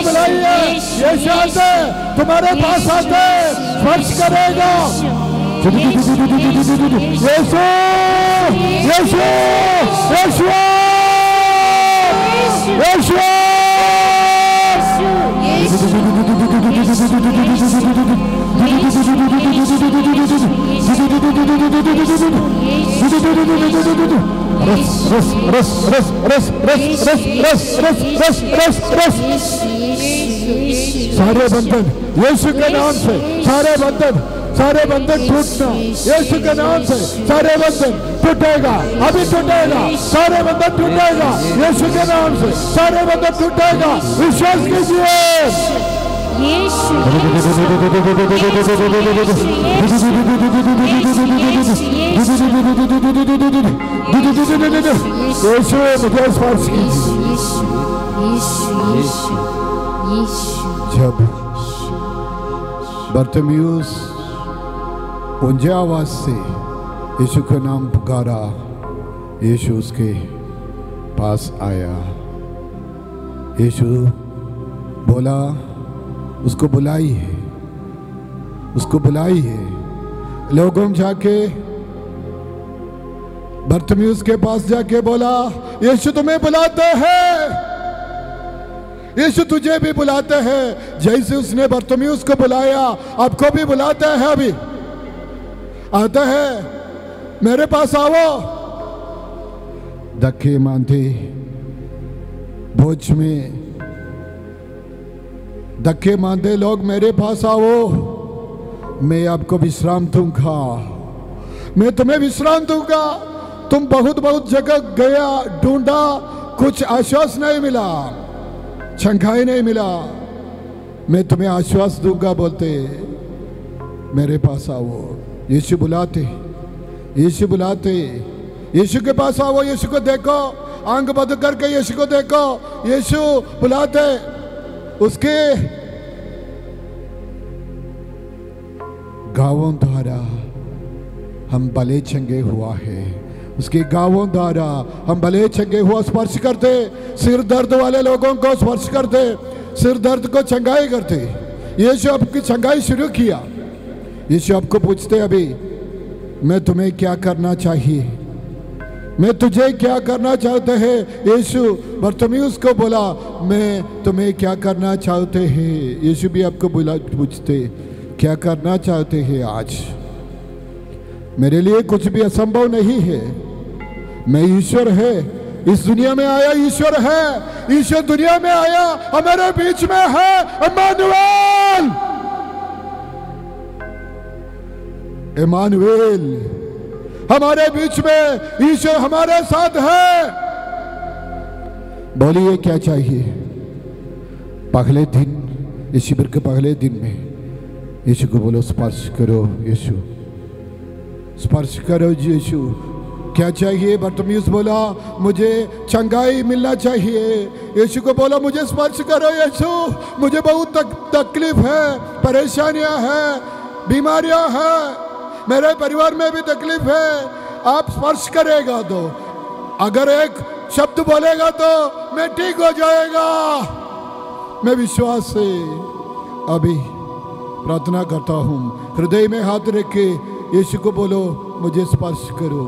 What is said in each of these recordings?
बुलाइए। यीशु आते तुम्हारे पास आते स्पर्श करेगा। यीशु यीशु यीशु यीशु सारे बंधन यीशु के नाम से, सारे बंधन टूटना यीशु के नाम से। सारे बंधन टूटेगा, अभी टूटेगा, सारे बंधन टूटेगा यीशु के नाम से। सारे बंधन टूटेगा, विश्वास कीजिए। यीशु मुझे स्पर्श कीजिए। जब बर्तिमेउस ऊंची आवाज से यीशु का नाम पुकारा, यीशु उसके पास आया। यीशु बोला, उसको बुलाई है, उसको बुलाई है। लोगों जाके बर्तिमेउस के पास जाके बोला, यीशु तुम्हें बुलाते हैं, यीशु तुझे भी बुलाते हैं। जैसे उसने बर्तिमेउस को बुलाया, आपको भी बुलाते हैं। अभी आते हैं, मेरे पास आओ। धक्के मानते बोझ में धक्के मानते लोग, मेरे पास आओ, मैं आपको विश्राम दूंगा, मैं तुम्हें विश्राम दूंगा। तुम बहुत जगह गया, ढूंढा, कुछ आश्वास नहीं मिला, छंगाई नहीं मिला, मैं तुम्हें आश्वास दूंगा बोलते, मेरे पास आओ। यीशु बुलाते, यीशु बुलाते, यीशु के पास आओ। यीशु को देखो, आंख बंद करके यीशु को देखो। यीशु बुलाते, उसके गावों द्वारा हम भले चंगे हुआ है, उसके गावों द्वारा हम भले चंगे हुआ। स्पर्श करते, सिर दर्द वाले लोगों को स्पर्श करते, सिर दर्द को चंगाई करते। यीशु आपकी चंगाई शुरू किया। यीशु आपको पूछते, अभी मैं तुम्हें क्या करना चाहिए, मैं तुझे क्या करना चाहते हैं। यीशु बर्तिमेउस को बोला, मैं तुम्हें क्या करना चाहते हैं। यीशु भी आपको पूछते, क्या करना चाहते हैं। आज मेरे लिए कुछ भी असंभव नहीं है, मैं ईश्वर है, इस दुनिया में आया ईश्वर है, ईश्वर दुनिया में आया, हमारे बीच में है। इम्मानुएल, इम्मानुएल, हमारे बीच में ईश्वर हमारे साथ है। बोलिए क्या चाहिए। पहले दिन, इस शिविर के पहले दिन में यीशु को बोलो, स्पर्श करो यीशु, स्पर्श करो यीशु। क्या चाहिए। बर्तिमेउस बोला, मुझे चंगाई मिलना चाहिए। यीशु को बोला, मुझे स्पर्श करो यीशु, मुझे बहुत तकलीफ है, परेशानियां हैं, बीमारियां हैं, मेरे परिवार में भी तकलीफ है। आप स्पर्श करेगा तो, अगर एक शब्द बोलेगा तो मैं ठीक हो जाएगा। मैं विश्वास से अभी प्रार्थना करता हूं, हृदय में हाथ रख के यीशु को बोलो, मुझे स्पर्श करो।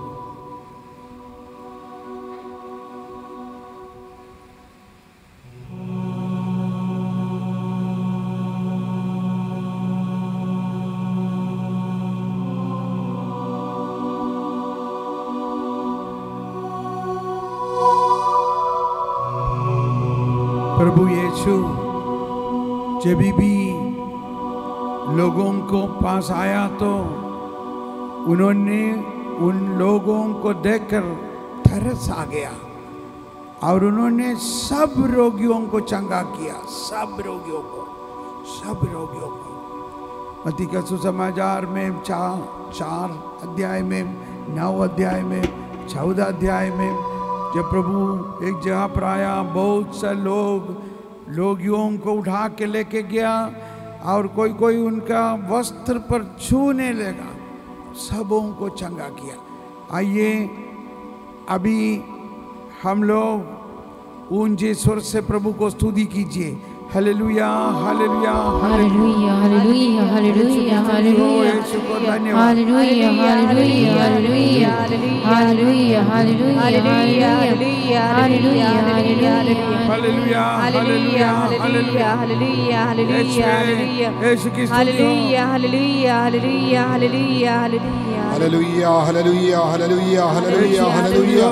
प्रभु यीशु जब भी लोगों को पास आया तो उन्होंने उन लोगों को देखकर तरस आ गया और उन्होंने सब रोगियों को चंगा किया। सब रोगियों को मत्ती का सुसमाचार में 4 अध्याय में, 9 अध्याय में, 14 अध्याय में, जब प्रभु एक जगह पर आया, बहुत से लोगियों को उठा के लेके गया और कोई उनका वस्त्र पर छूने लगा, सबों को चंगा किया। आइए अभी हम लोग ऊंचे स्वर से प्रभु को स्तुति कीजिए। Hallelujah hallelujah hallelujah hallelujah hallelujah hallelujah यीशु को धन्यवाद। Hallelujah hallelujah hallelujah hallelujah hallelujah hallelujah hallelujah hallelujah hallelujah hallelujah hallelujah hallelujah hallelujah यीशु की स्तुति हो। Hallelujah hallelujah hallelujah hallelujah hallelujah hallelujah hallelujah hallelujah hallelujah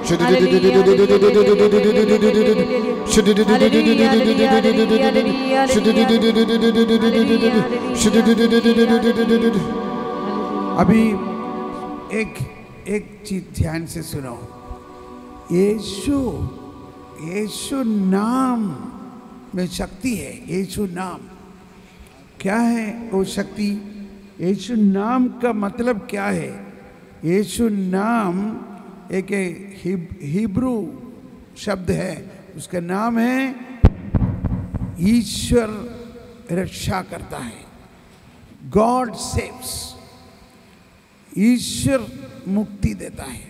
अभी एक चीज ध्यान से सुनो। यीशु यीशु नाम में शक्ति है। यीशु नाम क्या है? वो शक्ति यीशु नाम का मतलब क्या है? यीशु नाम एक हिब्रू शब्द है, उसका नाम है ईश्वर रक्षा करता है। गॉड सेव्स, ईश्वर मुक्ति देता है।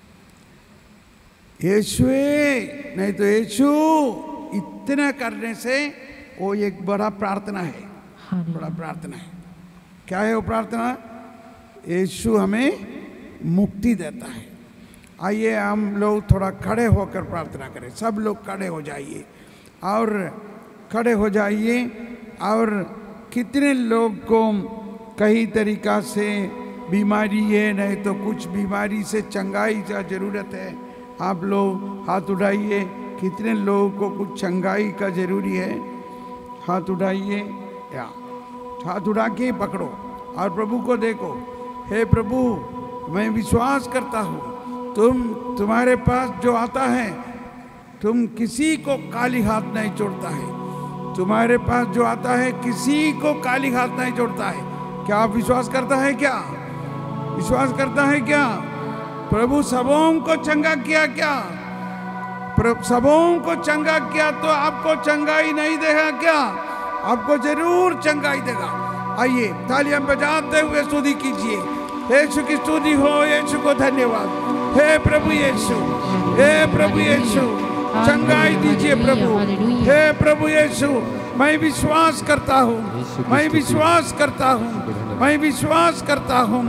यीशु नहीं तो यीशु इतना करने से वो एक बड़ा प्रार्थना है, बड़ा प्रार्थना है। क्या है वो प्रार्थना? यीशु हमें मुक्ति देता है। आइए हम लोग थोड़ा खड़े होकर प्रार्थना करें। सब लोग खड़े हो जाइए और खड़े हो जाइए। और कितने लोग को कई तरीका से बीमारी है, नहीं तो कुछ बीमारी से चंगाई का ज़रूरत है। आप लोग हाथ उठाइए। कितने लोगों को कुछ चंगाई का ज़रूरी है? हाथ उठाइए या हाथ उठा के पकड़ो और प्रभु को देखो। हे प्रभु, मैं विश्वास करता हूँ तुम्हारे पास जो आता है, तुम किसी को खाली हाथ नहीं छोड़ता है। तुम्हारे पास जो आता है किसी को खाली हाथ नहीं छोड़ता है। क्या आप विश्वास करता है? क्या विश्वास करता है? क्या प्रभु सबों को चंगा किया? क्या सबों को चंगा किया तो आपको चंगाई नहीं देगा? क्या आपको जरूर चंगाई देगा। आइए तालियां बजाते हुए स्तुति कीजिए। यीशु की स्तुति हो। यीशु को धन्यवाद। हे प्रभु यीशु, हे प्रभु यीशु, चंगाई दीजिए प्रभु। हे प्रभु यीशु, मैं विश्वास करता हूँ, मैं विश्वास करता हूँ, मैं विश्वास करता हूँ।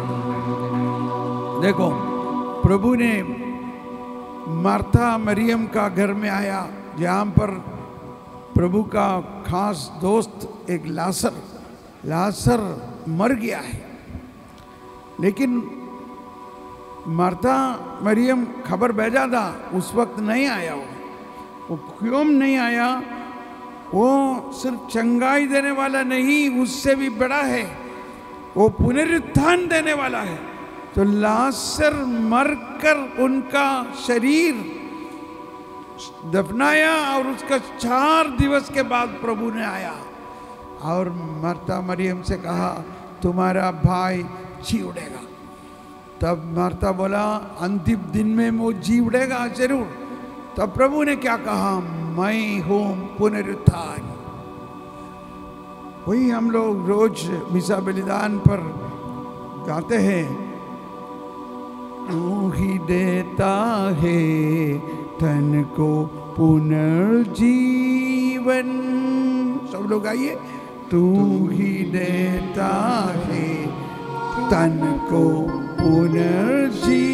देखो, प्रभु ने मार्था मरियम का घर में आया, जहाँ पर प्रभु का खास दोस्त एक लासर मर गया है। लेकिन मार्था मरियम खबर भेजा था, उस वक्त नहीं आया। वो क्यों नहीं आया? वो सिर्फ चंगाई देने वाला नहीं, उससे भी बड़ा है, वो पुनरुत्थान देने वाला है। तो लासर मरकर उनका शरीर दफनाया और उसका 4 दिवस के बाद प्रभु ने आया और मार्था मरियम से कहा, तुम्हारा भाई जी उड़ेगा। तब मार्था बोला, अंतिम दिन में वो जी उड़ेगा जरूर। तब प्रभु ने क्या कहा? मैं हूं पुनरुत्थान। वही हम लोग रोज मिसा बलिदान पर गाते हैं, तू ही देता है तन को पुनर्जीवन। सब लोग आइए। तू ही देता है तन को पुनर्जीवन।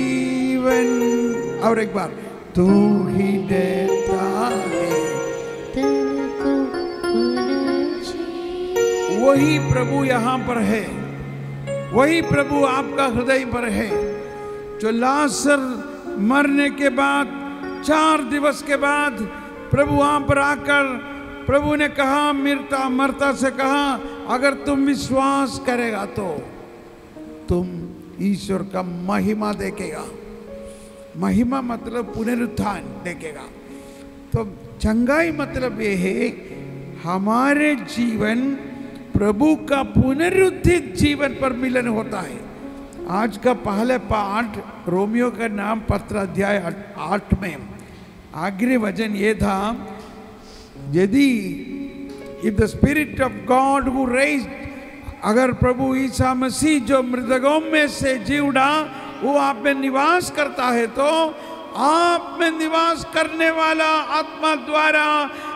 और एक बार, तू ही देता है तन को पुनर्जीवन। वही प्रभु यहाँ पर है, वही प्रभु आपका हृदय पर है। जो लासर मरने के बाद 4 दिवस के बाद प्रभु वहाँ पर आकर प्रभु ने कहा, मरता से कहा, अगर तुम विश्वास करेगा तो तुम ईश्वर का महिमा देखेगा। महिमा मतलब पुनरुत्थान देखेगा। तो चंगाई मतलब ये है, हमारे जीवन प्रभु का पुनरुत्थित जीवन पर मिलन होता है। आज का पहले पाठ रोमियो का नाम पत्र अध्याय 8 में आखिरी वचन ये था, यदि if the spirit of God who raised, अगर प्रभु ईसा मसीह जो मृतकों में से जी उठा वो आप में निवास करता है, तो आप में निवास करने वाला आत्मा द्वारा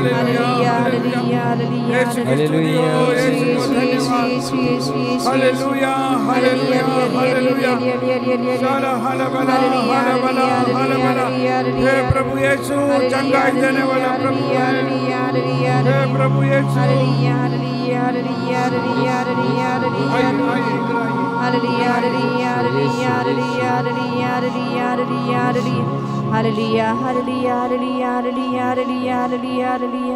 हालेलुया हालेलुया यीशु की स्तुति हो, यीशु को धन्यवाद। हालेलुया हालेलुया हालेलुया साला हाला बला हाला बला हाला बला। हे प्रभु यीशु चंगाई देने वाला प्रभु है। हे प्रभु यीशु Hallelujah, hallelujah, hallelujah, hallelujah, hallelujah, hallelujah, hallelujah.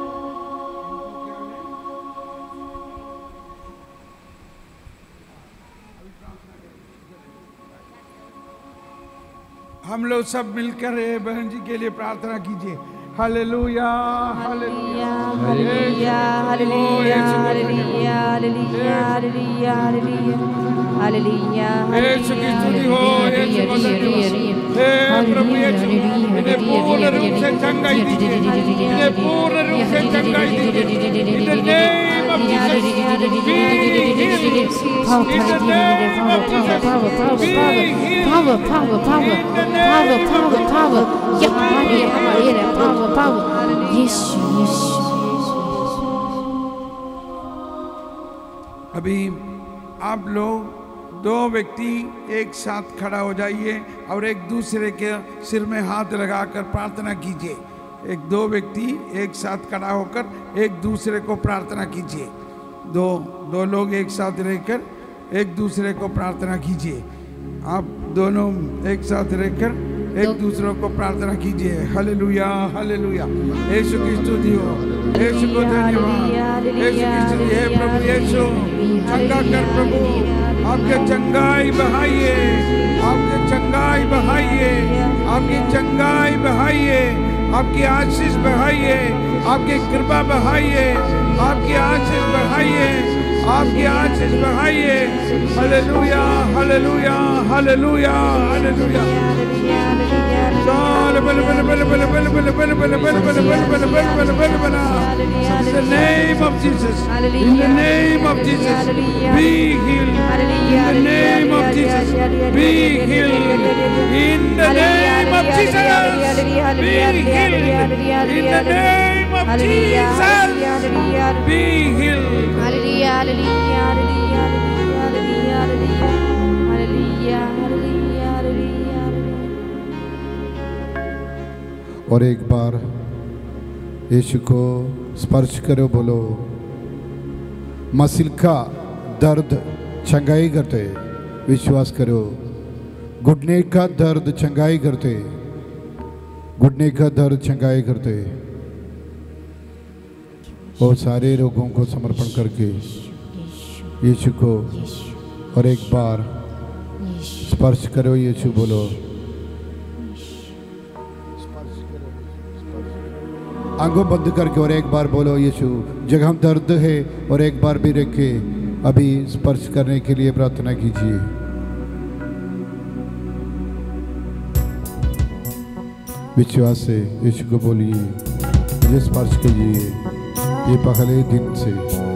हम लोग सब मिलकर बहन जी के लिए प्रार्थना कीजिए। Hallelujah hallelujah hallelujah hallelujah hallelujah hallelujah hallelujah यीशु की स्तुति हो, यीशु को धन्यवाद। हे प्रभु यीशु इन्हें पूर्ण रूप से चंगाई दीजिए, इन्हें पूर्ण रूप से चंगाई दीजिए। In the name of Jesus, be healed. In the name of Jesus, be healed. Power, power, power, power, power, power. Power, power. Yeshu, Yeshu. अभी आप लोग दो व्यक्ति एक साथ खड़ा हो जाइए और एक दूसरे के सिर में हाथ लगाकर प्रार्थना कीजिए। एक दो व्यक्ति एक साथ खड़ा होकर एक दूसरे को प्रार्थना कीजिए। दो लोग एक साथ रहकर एक दूसरे को प्रार्थना कीजिए। आप दोनों एक साथ रहकर एक दूसरे को प्रार्थना कीजिए। हालेलुया हालेलुया यीशु की स्तुति हो, यीशु को धन्यवाद, यीशु की स्तुति है। प्रभु यीशु चंगा कर प्रभु, आपके चंगाई बहाइए, आपके चंगाई बहाइए, आपकी चंगाई बहाइए, आपकी आशीष बहाइए, आपकी कृपा बहाइए, आपकी आशीष बहाइए, आपकी आशीष बहाइए। Hallelujah hallelujah hallelujah hallelujah. In the name of Jesus, in the name of Jesus, be healed. In the name of Jesus, be healed. In the name of Jesus, be healed. In the name of Jesus, be healed. Hallelujah, hallelujah, hallelujah, hallelujah, hallelujah, hallelujah, hallelujah, hallelujah. और एक बार यीशु को स्पर्श करो, बोलो muscle का दर्द चंगाई करते, विश्वास करो। घुटने का दर्द चंगाई करते, घुटने का दर्द चंगाई करते। और सारे रोगों को समर्पण करके यीशु को और एक बार स्पर्श करो। यीशु बोलो, आंखों बंद करके और एक बार बोलो यीशु। जगह दर्द है और एक बार भी रखे अभी स्पर्श करने के लिए प्रार्थना कीजिए। विश्वास से यीशु को बोलिए, मुझे स्पर्श कीजिए ये पहले दिन से।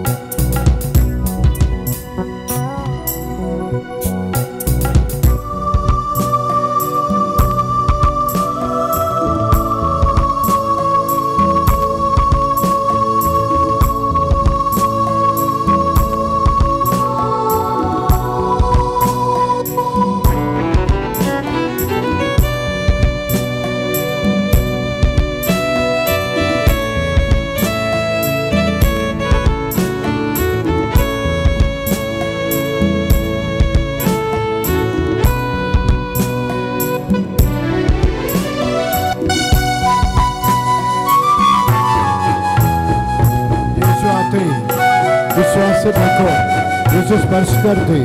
विश्वास से देखो, यीशु स्पर्श करते।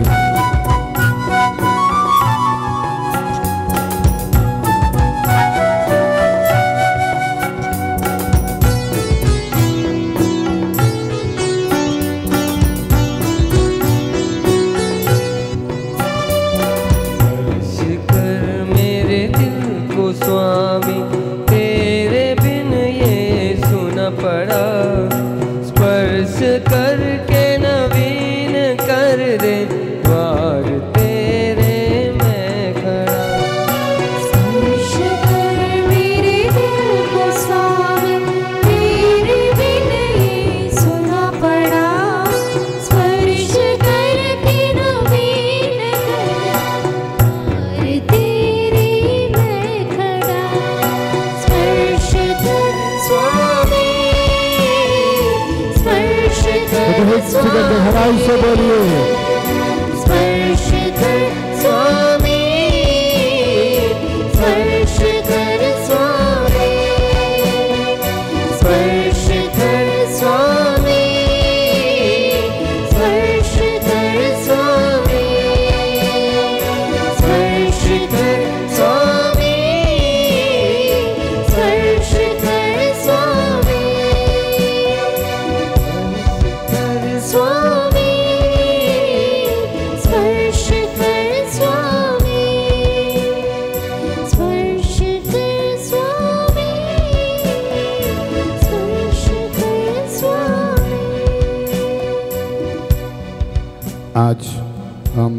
मेरे दिल को स्वामी, तेरे बिन ये सुना पड़ा। स्पर्श करके नवीन कर दे, गहराई से बोलिए। स्पर्श कर स्वामी, स्पर्श कर स्वामी, स्पर्श कर स्वामी, स्पर्श कर स्वामी, स्पर्श कर स्वामी, स्पर्श कर स्वामी, स्वामी, स्पर्श कर स्वामी, स्पर्श कर स्वामी, स्पर्श कर स्वामी। आज हम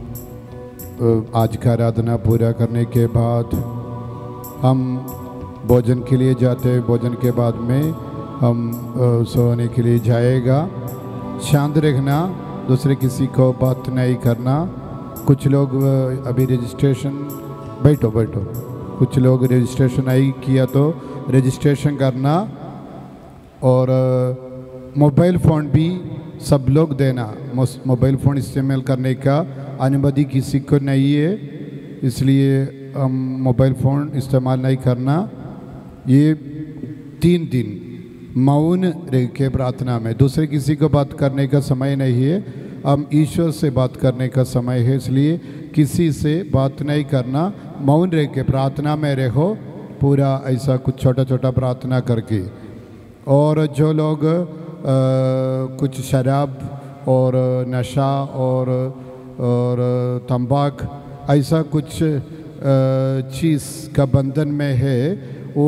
आज का आराधना पूरा करने के बाद हम भोजन के लिए जाते हैं। भोजन के बाद में हम सोने के लिए जाएगा। शांत रहना, दूसरे किसी को बात नहीं करना। कुछ लोग अभी रजिस्ट्रेशन, बैठो बैठो, कुछ लोग रजिस्ट्रेशन नहीं किया तो रजिस्ट्रेशन करना। और मोबाइल फ़ोन भी सब लोग देना। मोबाइल फ़ोन इस्तेमाल करने का अनुमति किसी को नहीं है, इसलिए हम मोबाइल फ़ोन इस्तेमाल नहीं करना। ये 3 दिन मौन रह के प्रार्थना में, दूसरे किसी को बात करने का समय नहीं है, हम ईश्वर से बात करने का समय है, इसलिए किसी से बात नहीं करना। मौन रह के प्रार्थना में रहो, पूरा ऐसा कुछ छोटा छोटा प्रार्थना करके। और जो लोग कुछ शराब और नशा और तंबाकू ऐसा कुछ चीज़ का बंधन में है, वो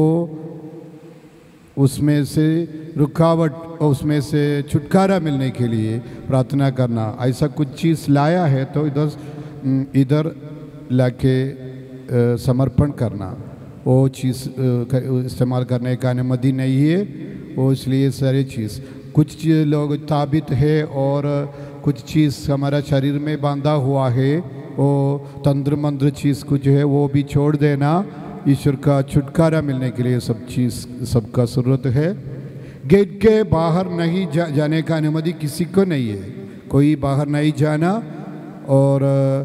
उसमें से रुकावट और उसमें से छुटकारा मिलने के लिए प्रार्थना करना। ऐसा कुछ चीज़ लाया है तो इधर लाके समर्पण करना। वो चीज़ इस्तेमाल करने का अनुमति नहीं है, वो इसलिए सारी चीज़ कुछ लोग ताबित है और कुछ चीज़ हमारा शरीर में बांधा हुआ है, वो तंत्र मंत्र चीज़ कुछ है, वो भी छोड़ देना। ईश्वर का छुटकारा मिलने के लिए सब चीज़ सबका ज़रूरत है। गेट के बाहर नहीं जाने का अनुमति किसी को नहीं है, कोई बाहर नहीं जाना। और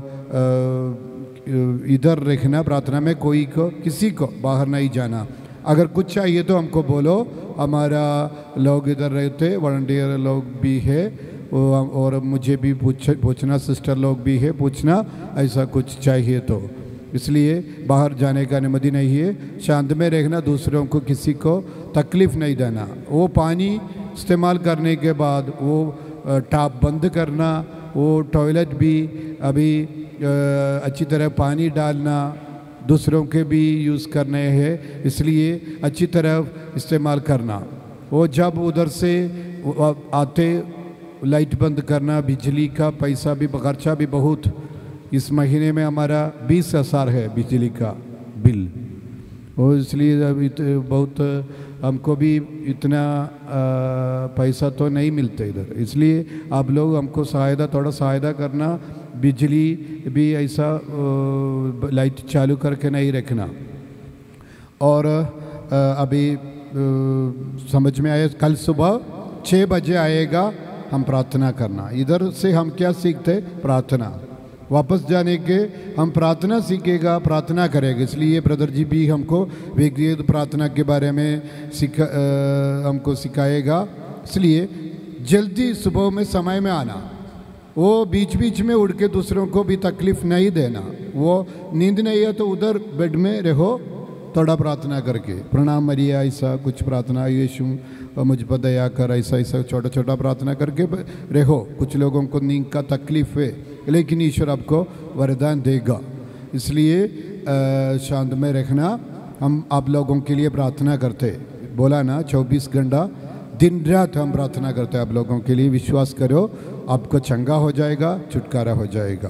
इधर रखना प्रार्थना में, कोई को किसी को बाहर नहीं जाना। अगर कुछ चाहिए तो हमको बोलो, हमारा लोग इधर रहते, वॉलंटियर लोग भी है, और मुझे भी पूछना, सिस्टर लोग भी है, पूछना ऐसा कुछ चाहिए तो। इसलिए बाहर जाने का अनुमति नहीं है। शांत में रहना, दूसरों को किसी को तकलीफ़ नहीं देना। वो पानी इस्तेमाल करने के बाद वो टैप बंद करना, वो टॉयलेट भी अभी अच्छी तरह पानी डालना, दूसरों के भी यूज़ करने हैं, इसलिए अच्छी तरह इस्तेमाल करना। वो जब उधर से आते लाइट बंद करना। बिजली का पैसा भी खर्चा भी बहुत, इस महीने में हमारा 20,000 है बिजली का बिल, और इसलिए अभी बहुत हमको भी इतना पैसा तो नहीं मिलता इधर, इसलिए आप लोग हमको थोड़ा सहायता करना। बिजली भी ऐसा लाइट चालू करके नहीं रखना। और अभी समझ में आया, कल सुबह 6 बजे आएगा, हम प्रार्थना करना। इधर से हम क्या सीखते? प्रार्थना। वापस जाने के हम प्रार्थना सीखेगा, प्रार्थना करेगा। इसलिए ब्रदर जी भी हमको व्यक्तिगत प्रार्थना के बारे में हमको सिखाएगा। इसलिए जल्दी सुबह में समय में आना, वो बीच बीच में उड़ के दूसरों को भी तकलीफ़ नहीं देना। वो नींद नहीं है तो उधर बेड में रहो, थोड़ा प्रार्थना करके, प्रणाम मरिया ऐसा कुछ प्रार्थना, यीशु मुझ पर दया कर, ऐसा ऐसा छोटा छोटा प्रार्थना करके रहो। कुछ लोगों को नींद का तकलीफ़ है, लेकिन ईश्वर आपको वरदान देगा। इसलिए शांत में रखना। हम आप लोगों के लिए प्रार्थना करते, बोला ना 24 घंटा दिन रात हम प्रार्थना करते हैं आप लोगों के लिए। विश्वास करो, आपको चंगा हो जाएगा, छुटकारा हो जाएगा।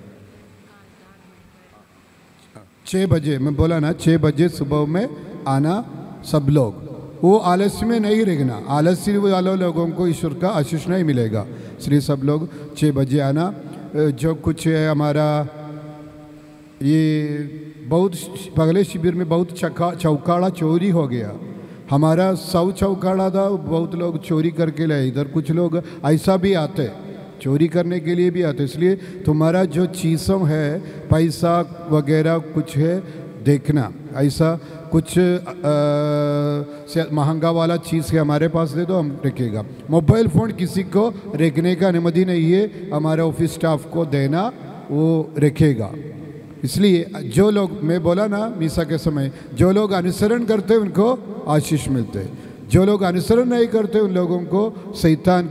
6 बजे मैं बोला ना, 6 बजे सुबह में आना सब लोग। वो आलस्य में नहीं रहना, आलस्य वाले लोगों को ईश्वर का आशीष नहीं मिलेगा। इसलिए सब लोग 6 बजे आना। जो कुछ है हमारा, ये बहुत पगले शिविर में बहुत चौकाड़ा चोरी हो गया। हमारा 100 चौकाड़ा था, बहुत लोग चोरी करके लाए। इधर कुछ लोग ऐसा भी आते, चोरी करने के लिए भी आते। इसलिए तुम्हारा जो चीज़ों है, पैसा वगैरह कुछ है, देखना ऐसा कुछ महंगा वाला चीज़ है हमारे पास दे दो, हम रखेगा। मोबाइल फ़ोन किसी को रखने का अनुमति नहीं है, हमारे ऑफिस स्टाफ को देना, वो रखेगा। इसलिए जो लोग, मैं बोला ना मीसा के समय, जो लोग अनुसरण करते उनको आशीष मिलते, जो लोग अनुसरण नहीं करते उन लोगों को शैतान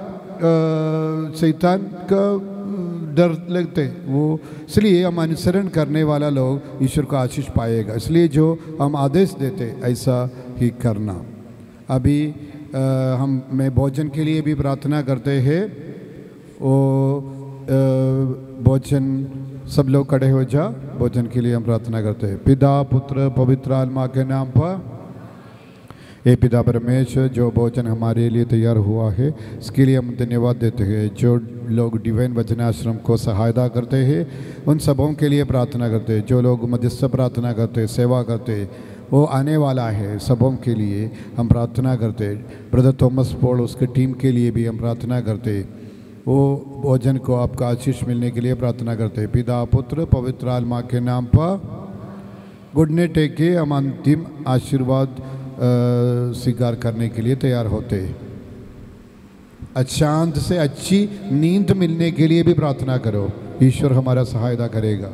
का डर लगते वो। इसलिए हम अनुसरण करने वाला लोग ईश्वर का आशीष पाएगा। इसलिए जो हम आदेश देते ऐसा ही करना। अभी मैं भोजन के लिए भी प्रार्थना करते हैं। वो भोजन सब लोग खड़े हो जा, भोजन के लिए हम प्रार्थना करते हैं। पिता पुत्र पवित्र आत्मा के नाम पर। हे पिता परमेश्वर, जो भोजन हमारे लिए तैयार हुआ है इसके लिए हम धन्यवाद देते हैं। जो लोग डिवाइन वचनाश्रम को सहायता करते हैं उन सबों के लिए प्रार्थना करते हैं। जो लोग मध्यस्थ प्रार्थना करते हैं, सेवा करते हैं, वो आने वाला है, सबों के लिए हम प्रार्थना करते हैं। ब्रदर थॉमस पॉल, उसके टीम के लिए भी हम प्रार्थना करते हैं। वो भोजन को आपका आशीष मिलने के लिए प्रार्थना करते हैं। पिता पुत्र पवित्र आत्मा के नाम पर घुटने टेके हम अंतिम आशीर्वाद स्वीकार करने के लिए तैयार होते हैं। अशांत से अच्छी नींद मिलने के लिए भी प्रार्थना करो, ईश्वर हमारा सहायता करेगा।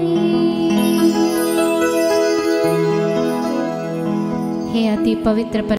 पवित्र